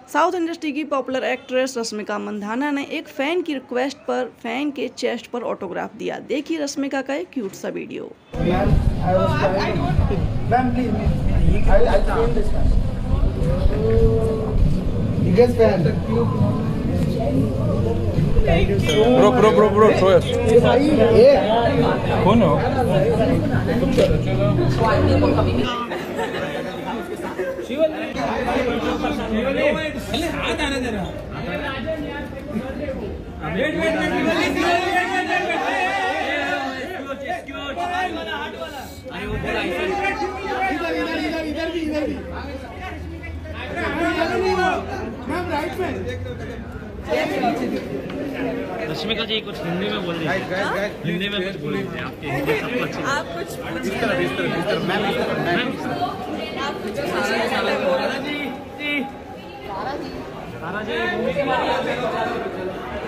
South industry की popular actress Rashmika Mandanna ने एक फैन की रिक्वेस्ट पर फैन के चेस्ट पर ऑटोग्राफ दिया। देखिए रश्मिका का एक क्यूट सा वीडियो। Bro, show us. कौन हो? हाथ आना जरा। रश्मिका जी कुछ हिंदी में बोल दीजिए। हिंदी में कुछ बोल दीजिए। आपके हिंदी सबको अच्छी। आप कुछ सारा जी